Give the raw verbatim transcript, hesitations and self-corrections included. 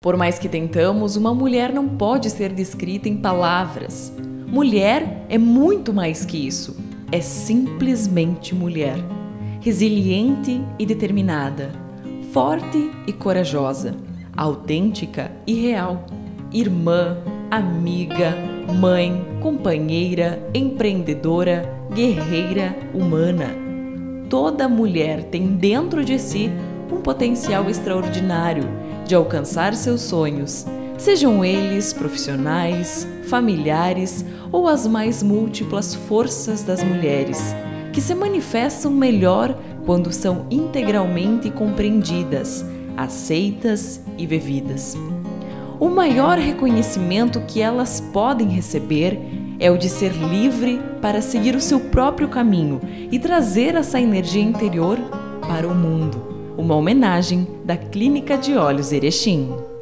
Por mais que tentamos, uma mulher não pode ser descrita em palavras. Mulher é muito mais que isso. É simplesmente mulher. Resiliente e determinada, forte e corajosa, autêntica e real, irmã, amiga, mãe, companheira, empreendedora, guerreira, humana. Toda mulher tem dentro de si um potencial extraordinário de alcançar seus sonhos, sejam eles profissionais, familiares ou as mais múltiplas forças das mulheres, que se manifestam melhor quando são integralmente compreendidas, aceitas e vividas. O maior reconhecimento que elas podem receber é o de ser livre para seguir o seu próprio caminho e trazer essa energia interior para o mundo. Uma homenagem da Clínica de Olhos Erechim.